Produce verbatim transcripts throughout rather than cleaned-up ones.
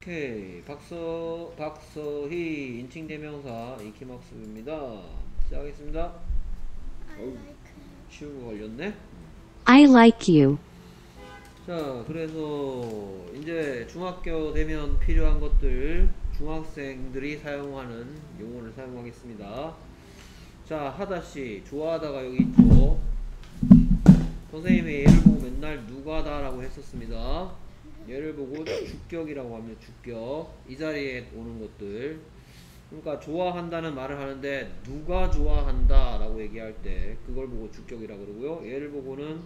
오케이. 박서, 박서희, 인칭대명사, 익힘학습입니다. 시작하겠습니다. I 어우, like him. 쉬운 거 걸렸네? I like you. 자, 그래서, 이제 중학교 되면 필요한 것들, 중학생들이 사용하는 용어를 사용하겠습니다. 자, 하다시, 좋아하다가 여기 있죠. 선생님이 얘를 보고 맨날 누가다 라고 했었습니다. 얘를 보고 주격이라고 합니다. 주격. 이 자리에 오는 것들. 그러니까 좋아한다는 말을 하는데 누가 좋아한다 라고 얘기할 때 그걸 보고 주격이라고 그러고요. 얘를 보고는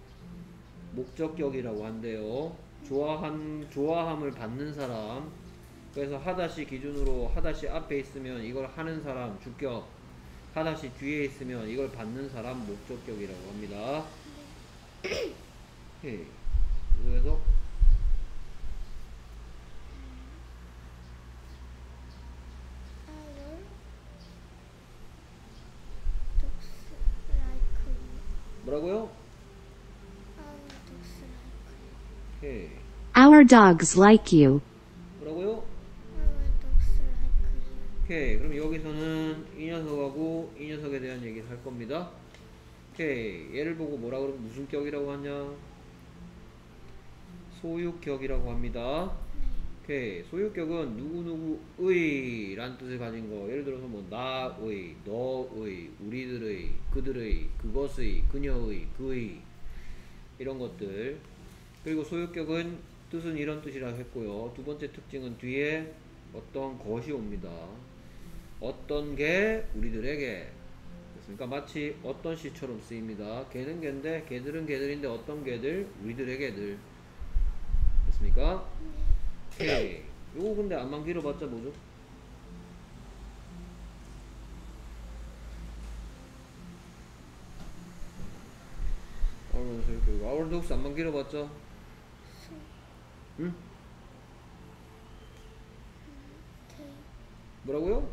목적격이라고 한대요. 좋아한, 좋아함을 받는 사람. 그래서 하다시 기준으로 하다시 앞에 있으면 이걸 하는 사람 주격, 하다시 뒤에 있으면 이걸 받는 사람 목적격이라고 합니다. 오케이. 그래서 Our dogs like me. 뭐라고요? Our dogs like me. 오케이. Our dogs like you. 뭐라고요? Our dogs like me. 오케이. 그럼 여기서는 이 녀석하고 이 녀석에 대한 얘기를 할 겁니다. 오케이. 얘를 보고 뭐라 그러면 무슨 격이라고 하냐? 소유격이라고 합니다. 오케이. 소유격은 누구누구의 라는 뜻을 가진 거. 예를 들어서 뭐 나의, 너의, 우리들의, 그들의, 그것의, 그녀의, 그의 이런 것들. 그리고 소유격은 뜻은 이런 뜻이라고 했고요. 두 번째 특징은 뒤에 어떤 것이 옵니다. 어떤 게 우리들에게. 그러니까 마치 어떤 시처럼 쓰입니다. 걔는 걔인데 걔들은 걔들인데 어떤 걔들? 우리들의 걔들. 됐습니까? 오케이. 요거 근데 안만 길어봤자 뭐죠? Our dogs 안만 길어봤자 응? Tail. 뭐라고요?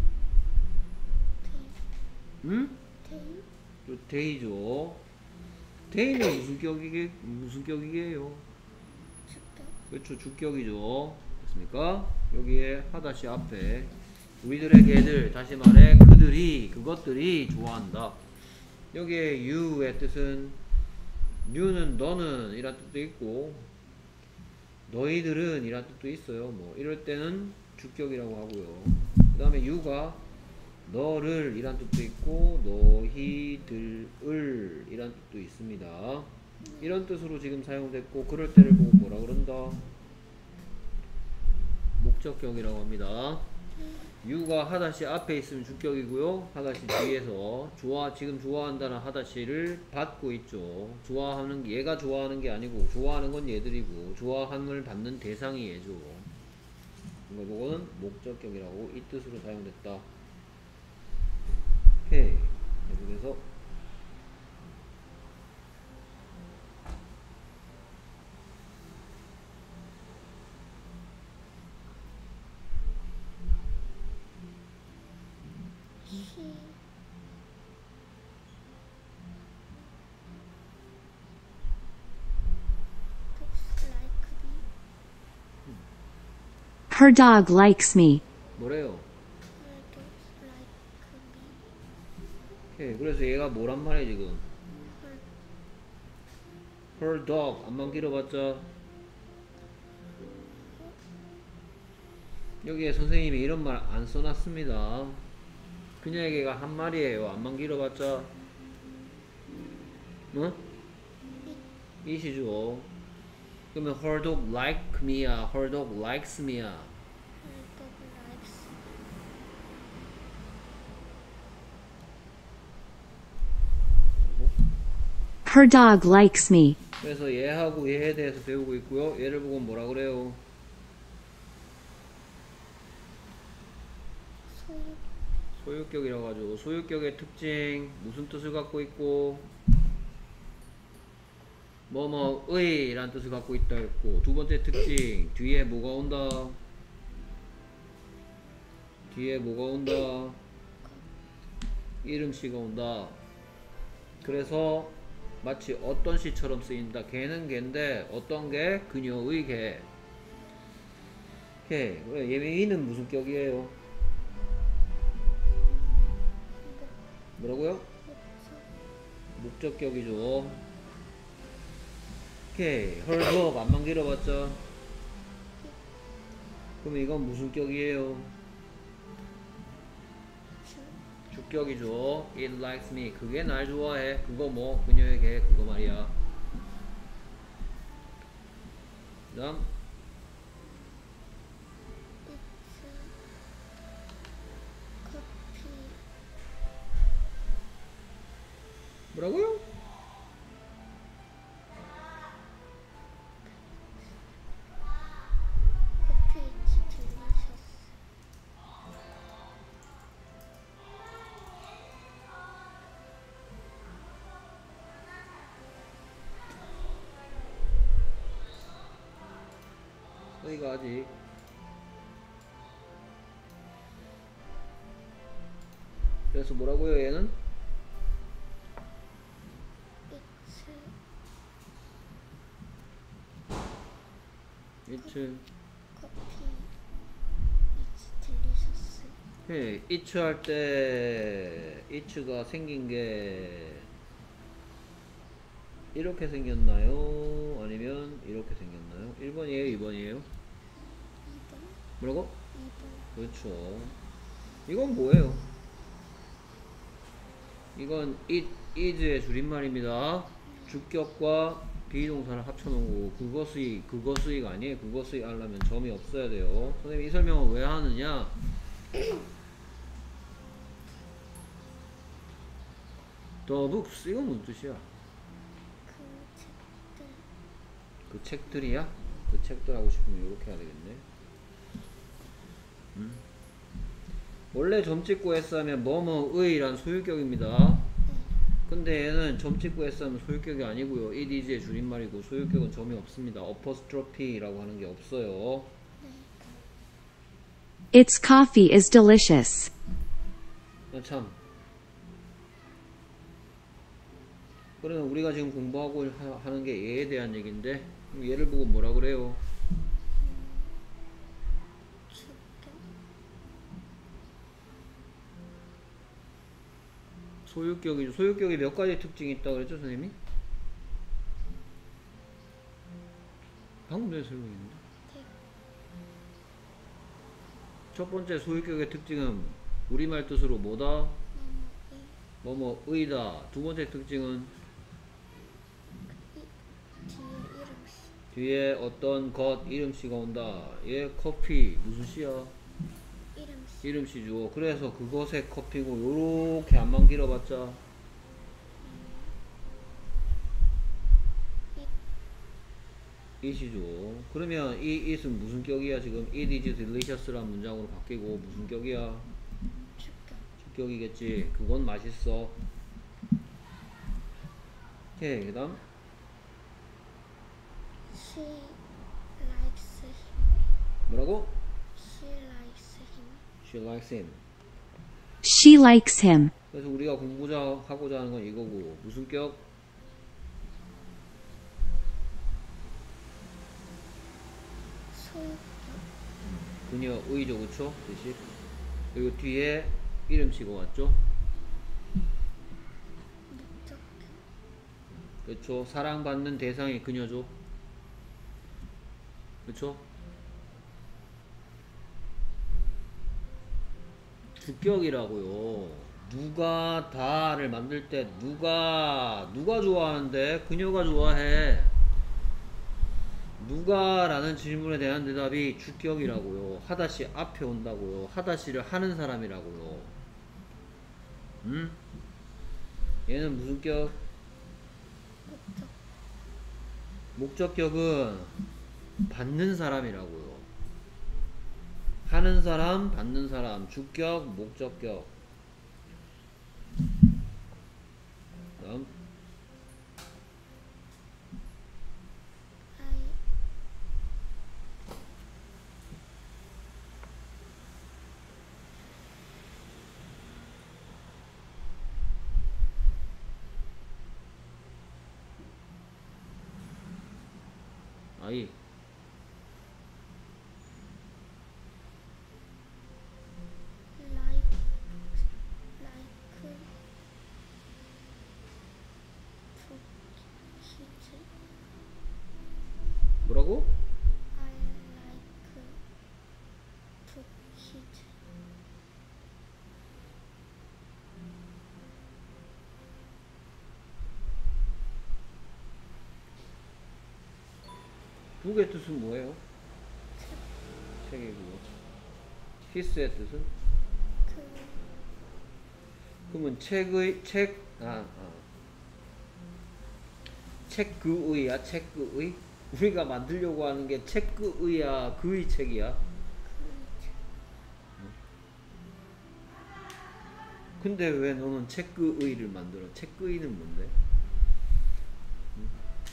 Tail. 응? Tail. 요 데이죠. 데이는 무슨 격이게 무슨 격이게요? 주격. 그렇죠. 주격이죠. 됐습니까? 여기에 하다시 앞에 우리들의 개들, 다시 말해 그들이, 그것들이 좋아한다. 여기에 you의 뜻은 you는 너는 이란 뜻도 있고 너희들은 이란 뜻도 있어요. 뭐 이럴 때는 주격이라고 하고요. 그 다음에 you가 너를 이란 뜻도 있고 너희들을 이란 뜻도 있습니다. 이런 뜻으로 지금 사용됐고 그럴 때를 보고 뭐라 그런다? 목적격이라고 합니다. you가 하다시 앞에 있으면 주격이고요. 하다시 뒤에서 좋아 지금 좋아한다는 하다시를 받고 있죠. 좋아하는 얘가 좋아하는 게 아니고 좋아하는 건 얘들이고 좋아함을 받는 대상이 얘죠. 이거 보고는 목적격이라고 이 뜻으로 사용됐다. 오케이. 계속해서 He. Dogs like me. Her dog likes me. 뭐래요? Our dogs like me. 오케이. 그래서 얘가 뭐란 말이야 지금? Her. her dog 안만 길어봤자 여기에 선생님이 이런 말 안 써놨습니다. 그녀에게가 한 말이에요. 안만 길어봤자 어? 이시죠. 그러면 her dog like me야 her dog likes me야? Our dog likes. Her dog likes me. 그래서 얘하고 얘에 대해서 배우고 있고요. 얘를 보고 뭐라 그래요? 소유. 소유격이라고 하죠. 소유격의 특징 무슨 뜻을 갖고 있고 뭐뭐의 라는 뜻을 갖고 있다 했고 두 번째 특징 뒤에 뭐가 온다? 뒤에 뭐가 온다? 이름씨가 온다. 그래서 마치 어떤 시처럼 쓰인다. 걔는 걔인데 어떤 게? 그녀의 개. 오케이. 그래, 예민이는 무슨 격이에요? 뭐라고요? 목적격이죠. 오케이. 헐벅 안만 길어봤죠? 그럼 이건 무슨 격이에요? 주격이죠. It likes me. 그게 날 좋아해. 그거 뭐 그녀의 개 그거 말이야. 그 다음 커피. 뭐라고요? 커피 is delicious. 여기가 아직 그래서 뭐라고요 얘는? It's It's 커피 is delicious. 오케이. It's 할 때 It'가 생긴 게 이렇게 생겼나요? 아니면 이렇게 생겼나요? 일 번이에요? 이 번이에요? 이 번, 뭐라고? 이 번. 그렇죠. 이건 뭐예요? 이건 it is의 줄임말입니다. 주격과 비동사를 합쳐놓은 거고 그것의 그것의가 아니에요. 그것의 하려면 점이 없어야 돼요. 선생님 이 설명을 왜 하느냐? The books 이건 무슨 뜻이야? 그 책들. 그 책들이야? 그 책들 하고 싶으면 이렇게 해야 되겠네. 음. 원래 점 찍고 S 하면 뭐뭐의란 소유격입니다. 근데 얘는 점 찍고 S 하면 소유격이 아니고요. it is의 줄임말이고 소유격은 점이 없습니다. apostrophe라고 하는 게 없어요. Its coffee is delicious. 아, 참. 그러면 우리가 지금 공부하고 하, 하는 게 얘에 대한 얘기인데 얘를 보고 뭐라 그래요? 주격. 소유격이죠. 소유격이 몇 가지 특징이 있다고 그랬죠, 선생님이? 방금 전에 설명했는데. 첫 번째 소유격의 특징은 우리말 뜻으로 뭐다? 뭐뭐 의다. 두 번째 특징은 뒤에 이름씨. 뒤에 어떤 것 이름씨가 온다. 얘 커피 무슨 씨야? 이름씨. 이름씨죠. 그래서 그것의 커피고 요렇게 안만 길어봤자 it이죠. 그러면 이 it은 무슨 격이야? 지금 it is delicious라는 문장으로 바뀌고 무슨 격이야? 주격. 주격이겠지. 그건 맛있어. 오케이. 그 다음 She likes him. 뭐라고? She likes him. She likes him. She likes him. 그래서 우리가 공부자 하고자 하는 건 이거고 무슨 격? 소유격. 그녀의죠. 그쵸? 대신 그리고 뒤에 이름치고 왔죠? 목적격. 그쵸? 사랑받는 대상이 그녀죠. 그쵸? 주격이라고요. 누가 다를 만들 때 누가 누가 좋아하는데 그녀가 좋아해. 누가 라는 질문에 대한 대답이 주격이라고요. 하다시 앞에 온다고요. 하다시를 하는 사람이라고요. 음? 얘는 무슨 격? 목적. 목적격은 받는 사람이라고요. 하는 사람, 받는 사람, 주격, 목적격. 다음 I. 아이 북의 뜻은 뭐예요? 책이고. hiss의 뜻은? 그 그러면 책의 책 아, 아. 책 그의야 책 그의? 우리가 만들려고 하는 게 책 그의야 그의 책이야? 근데 왜 너는 책 그의를 만들어? 책 그의는 뭔데? 응?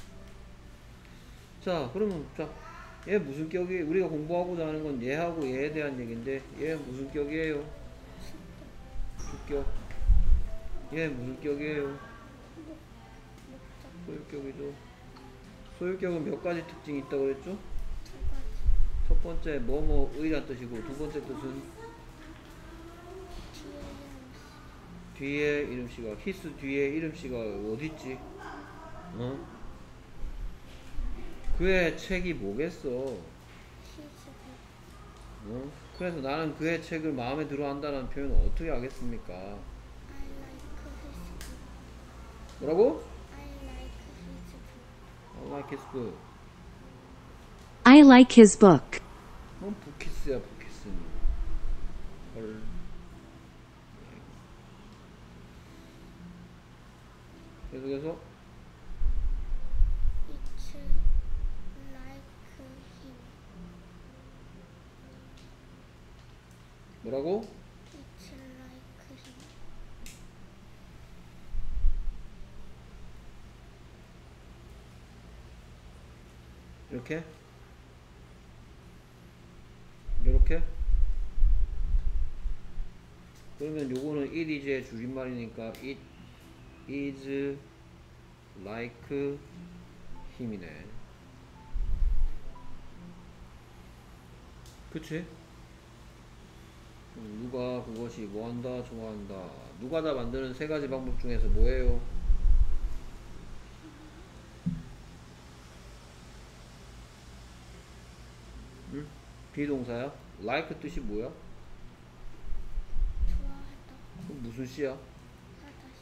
자 그러면 자 얘 무슨 격이 우리가 공부하고자 하는 건 얘하고 얘에 대한 얘기인데 얘 무슨 격이에요? 주격. 얘 무슨 격이에요? 소유격이죠. 소유격은 몇 가지 특징이 있다고 그랬죠? 두 가지. 첫 번째 뭐뭐의란 뜻이고 두 번째 뜻은 뒤에 뒤에 이름씨가 히스 뒤에 이름씨가 어딨지? 어? 그의 책이 뭐겠어? 히즈북. 어? 그래서 나는 그의 책을 마음에 들어 한다는 표현을 어떻게 하겠습니까? I like his book. 뭐라고? I like his book. I like his book. I like his book. 어? 부키스야 부키스는 헐. 계속해서 It's like him. 뭐라고? It's like him. 이렇게? 이렇게? 그러면 요거는 it is의 줄임말이니까 it is like him이네. 그치? 음, 누가 그것이 뭐한다 좋아한다 누가 다 만드는 세 가지 방법 중에서 뭐예요? 응? 비동사야? like 뜻이 뭐야? 좋아하다. 그럼 무슨 시야? 하다시.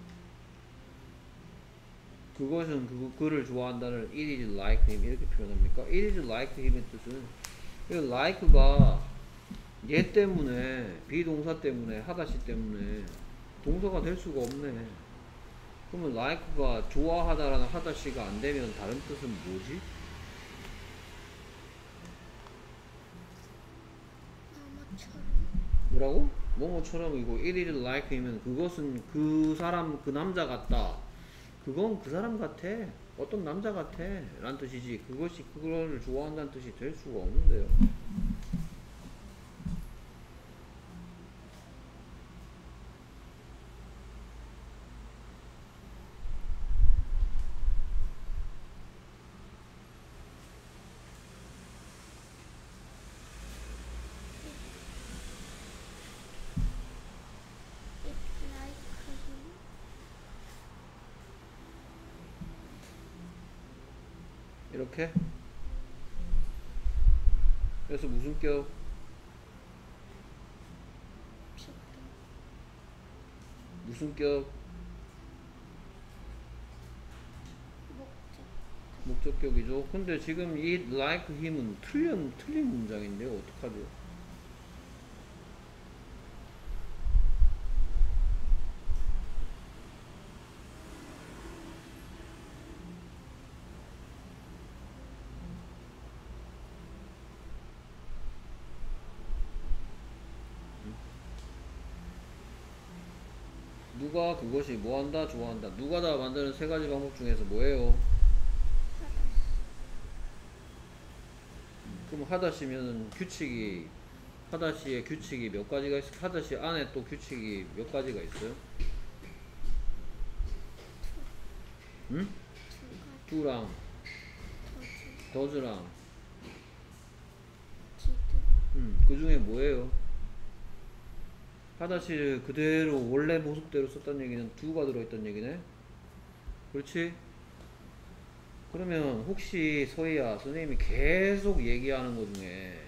그것은 그, 그를 좋아한다는 it is like him 이렇게 표현합니까? it is like him의 뜻은 이 like가 얘 때문에 비동사 때문에 하다시 때문에 동사가 될 수가 없네. 그러면 like가 좋아하다라는 하다시가 안 되면 다른 뜻은 뭐지? 나무처럼. 뭐라고? 뭐뭐처럼 이거 it is like him은 그것은 그 사람 그 남자 같다. 그건 그 사람 같아. 어떤 남자 같아. 라는 뜻이지. 그것이 그거를 좋아한다는 뜻이 될 수가 없는데요. It's like him. 이렇게. 그래서 무슨 격? 주격. 무슨 격? 목적. 목적격이죠. 근데 지금 이 like him은 틀린, 틀린 문장인데요. 어떡하죠? 누가 그것이 뭐한다 좋아한다 누가 다 만드는 세 가지 방법 중에서 뭐예요? 하다시. 그럼 하다시면은 규칙이 하다시의 규칙이 몇 가지가 있어? 하다시 안에 또 규칙이 몇 가지가 있어요? 응? 두 가지. 두랑 더즈. 더즈랑 디드. 음, 그 중에 뭐예요? 하다시를 그대로 원래 모습대로 썼다는 얘기는 두가 들어있다는 얘기네? 그렇지? 그러면 혹시 서희야 선생님이 계속 얘기하는 것 중에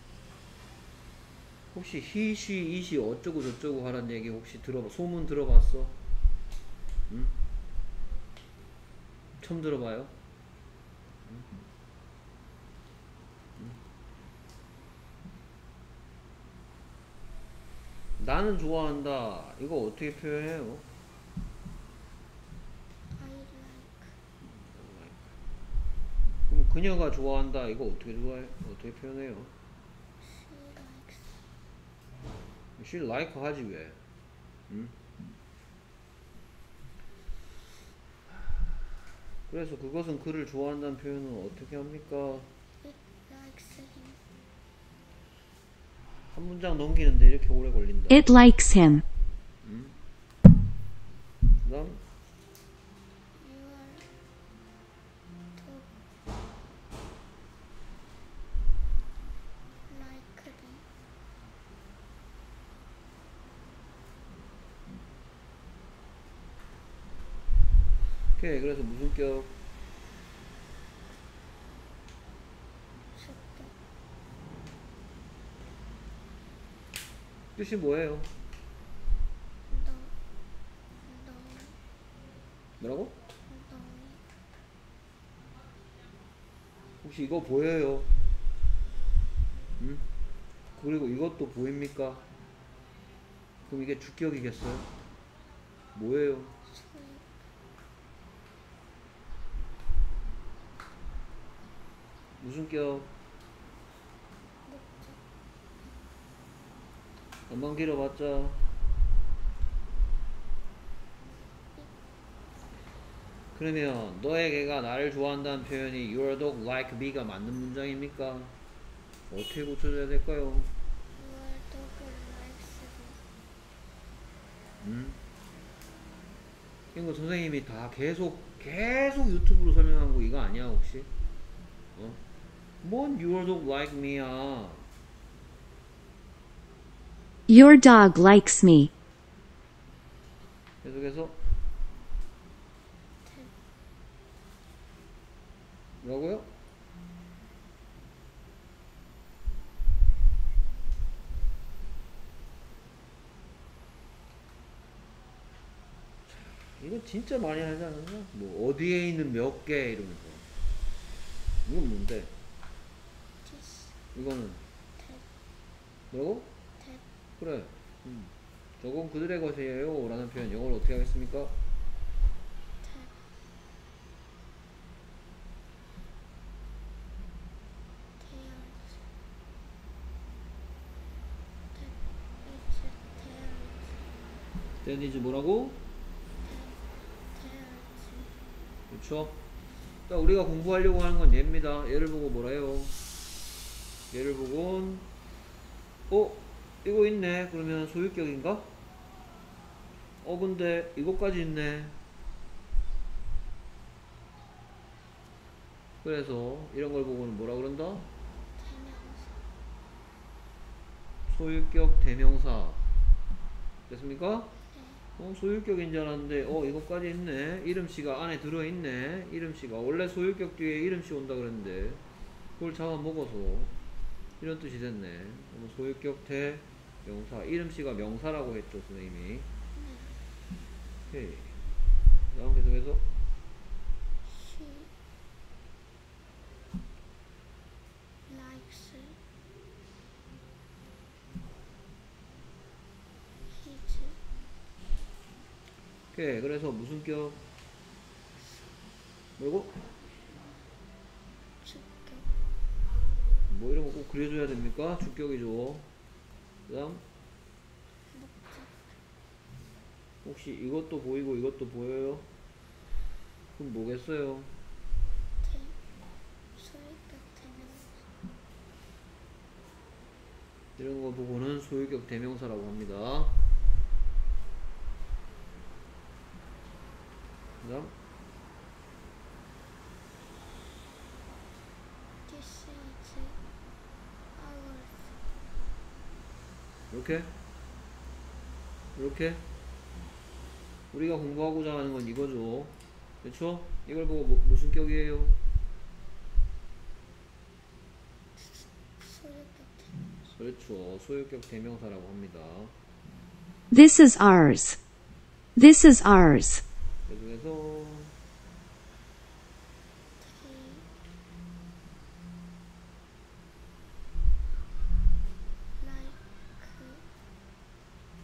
혹시 he, she, it이 어쩌고 저쩌고 하라는 얘기 혹시 들어봐 소문 들어봤어? 응? 처음 들어봐요? 응? 나는 좋아한다. 이거 어떻게 표현해요? I like. 그럼 그녀가 좋아한다. 이거 어떻게 좋아해? 어떻게 표현해요? She likes. She like 하지 왜? 응? 그래서 그것은 그를 좋아한다는 표현은 어떻게 합니까? It likes him. 한 문장 넘기는데 이렇게 오래 걸린다. It likes him. 응? 그다음 You are to like him. 오케이. 그래서 무슨 격? 주격. 뜻이 뭐예요? 너. 너. 뭐라고? 너. 혹시 이거 보여요? 응? 그리고 이것도 보입니까? 그럼 이게 주격이겠어요? 뭐예요? 소유. 무슨 격? 목적. 안만 길어봤자 그러면 너의 개가 나를 좋아한다는 표현이 Your dog like me가 맞는 문장입니까? 어떻게 고쳐줘야 될까요? Your dog likes me. 음? 이거 선생님이 다 계속 계속 유튜브로 설명한 거 이거 아니야 혹시? 어? 뭔 Your dog like me야? Your dog likes me. 계속해서 뭐라고요? 이거 진짜 많이 하지 않았나? 뭐 어디에 있는 몇 개 이러면서 이건 뭔데? This. 이거는 That. 뭐라고? That. 그래 음. 저건 그들의 것이에요 라는 표현 영어로 어떻게 하겠습니까? That. Theirs. That. It's theirs. then is 뭐라고? Theirs. 그렇죠? 자 우리가 공부하려고 하는 건 얘입니다. 얘를 보고 뭐래요? 얘를 보곤 어? 이거 있네. 그러면 소유격인가? 어 근데 이것까지 있네. 그래서 이런 걸 보고는 뭐라 그런다? 대명사. 소유격 대명사 됐습니까? 네. 어 소유격인 줄 알았는데 어 이것까지 있네. 이름씨가 안에 들어있네. 이름씨가 원래 소유격 뒤에 이름씨 온다 그랬는데 그걸 잡아먹어서 이런 뜻이 됐네. 그럼 소유격 대명사 이름씨가 명사라고 했죠 선생님이. 네. 오케이. 다음 계속해서 She likes his. 오케이. 그래서 무슨 격? 뭐라고? 주격. 뭐 이런 거 꼭 그려줘야 됩니까? 주격이죠. 그 다음 목적. 혹시 이것도 보이고 이것도 보여요? 그럼 뭐겠어요? 대. 소유격 대명사. 이런 거 보고는 소유격 대명사라고 합니다. 그 다음 This is ours. 이렇게 이렇게 우리가 공부하고자 하는 건 이거죠. 그렇죠? 이걸 보고 뭐, 무슨 격이에요? 소유격 대명사. 그렇죠. 소유격 대명사라고 합니다. This is ours. This is ours. 계속해서 They like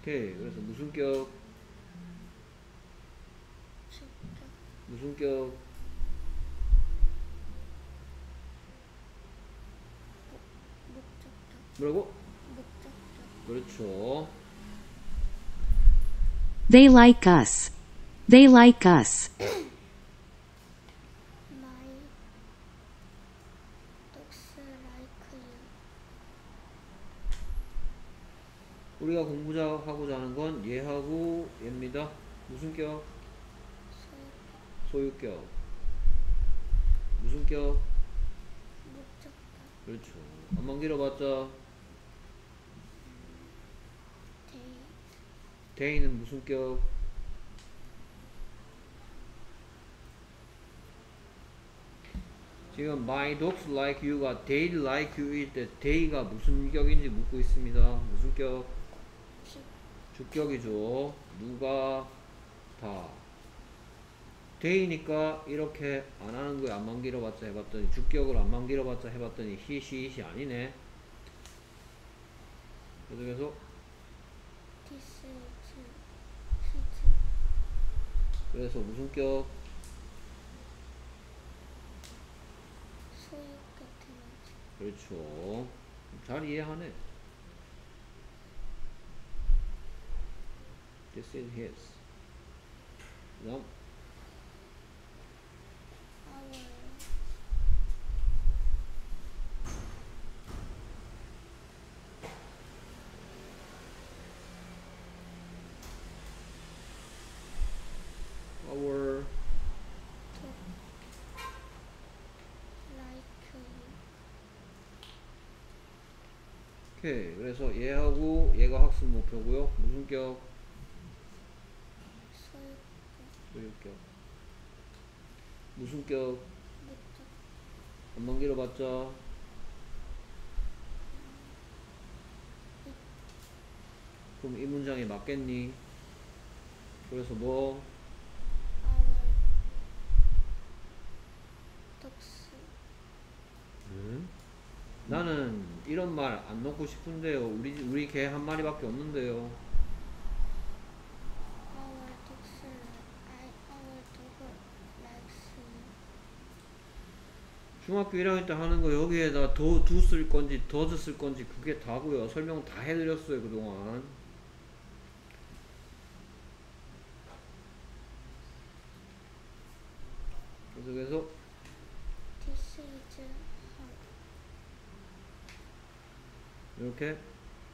오케이. 그래서 무슨 격? 주격, 무슨 격? 목적격, 뭐라고? 목적격, 그렇죠. They like us. They like us. my dogs like you. 우리가 공부자 하고자 하는 건 얘하고 얘입니다. 무슨 격? 소유격, 소유격. 무슨 격? 목적격, 그렇죠. 한번 길어봤자 데이, 데이는 무슨 격? 지금 my dogs like you가 they like you일 때 they가 무슨 격인지 묻고 있습니다. 무슨 격? 주, 주격이죠. 누가 다 they니까 이렇게 안 하는 거에 안만 길어봤자 해봤더니 주격을 안만 길어봤자 해봤더니 he, she, it이 아니네. 계속해서 this is his. 그래서 무슨 격? 소유격 되는지. 그렇죠. 잘 이해하네. This is his. 그다음 our, our dog like you. 오케이. 그래서 얘하고 얘가 학습 목표고요. 무슨 격? 소유격, 소유격. 무슨 격? 목적, 한번 길어봤자 그럼 이 문장에 맞겠니? 그래서 뭐? our dogs. 응? 나는 이런 말 안 넣고 싶은데요. 우리 우리 개 한 마리밖에 없는데요. Our dogs, I, our dog likes you. 중학교 일 학년 때 하는 거 여기에다 더 두 쓸 건지 더즈 쓸 건지 그게 다고요. 설명 다 해드렸어요 그동안. 계속해서 This is her 이렇게 heart.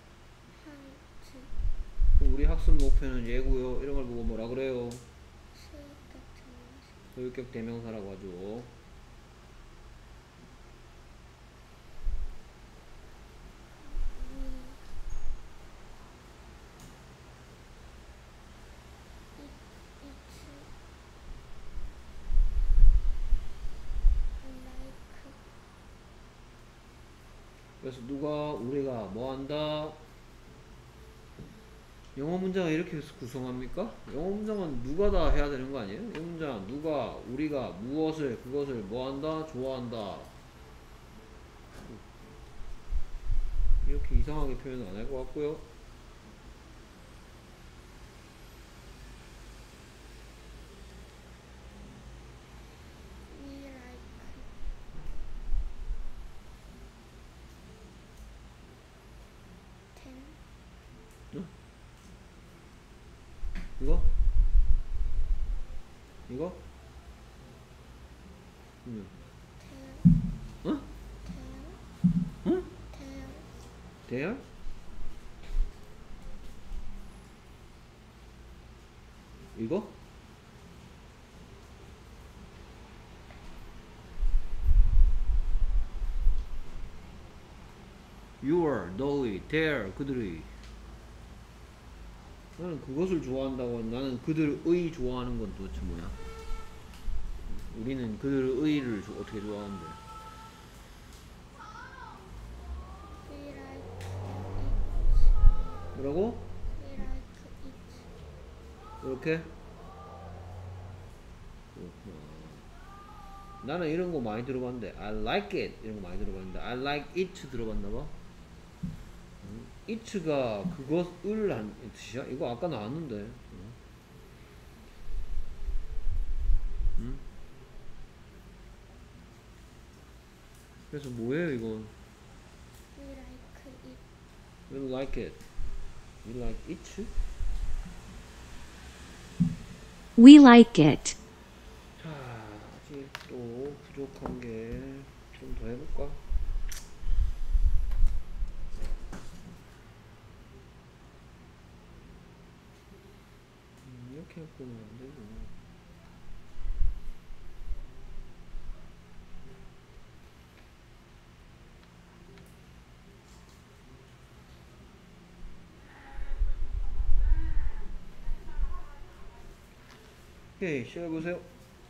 그럼 우리 학습 목표는 얘고요. 이런 걸 보고 뭐라 그래요? 소유격 되는지. 소유격 대명사라고 하죠. 그래서 누가 우리가 뭐 한다? 영어 문장을 이렇게 구성합니까? 영어 문장은 누가 다 해야 되는 거 아니에요? 이 문장 누가 우리가 무엇을 그것을 뭐 한다? 좋아한다. 이렇게 이상하게 표현 안 할 것 같고요. We like ten. 이거? 이거? 응. Tail. 어? Tail. 응? Tail. 대열? 이거? your, 너의, their, 그들의. 나는 그것을 좋아한다고 하는 나는 그들의 좋아하는 건 도대체 뭐야? 우리는 그들의를 조- 어떻게 좋아하는데? We like it. 뭐라고? We like it. 이렇게? 그렇구나. 나는 이런 거 많이 들어봤는데 I like it 이런 거 많이 들어봤는데 I like it 들어봤나 봐. 음. it가 그것을 한 뜻이야? 이거 아까 나왔는데. 어? 응? 그래서 뭐예요 이건? We like it. We like it. We like it? We like it. 자, 아직 또 부족한 게 좀 더 해볼까? 음, 이렇게 보면 안 되고. 오케이, 시작해보세요.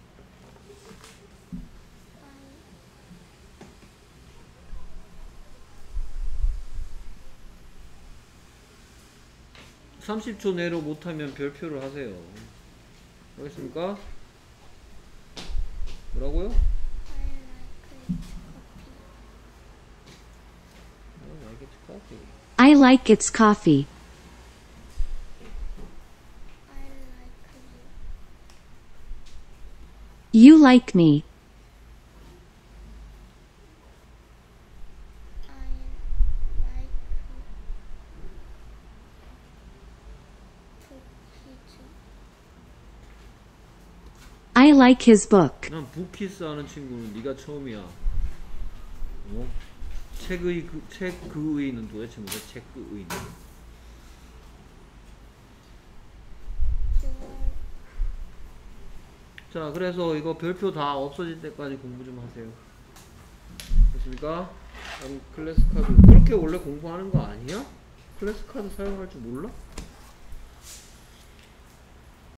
삼십 초 내로 못하면 별표를 하세요. 알겠습니까? 뭐라고요? I like it I like its coffee. coffee. I like you. You like me. I like cookies. I like his book. 난 부키스 하는 친구는 네가 처음이야. 어? 책의 그, 책 그의는 도대체 뭐야? 책 그의는. Your 자, 그래서 이거 별표 다 없어질 때까지 공부 좀 하세요. 됐습니까? 그럼 클래스 카드 그렇게 원래 공부하는 거 아니야? 클래스 카드 사용할 줄 몰라?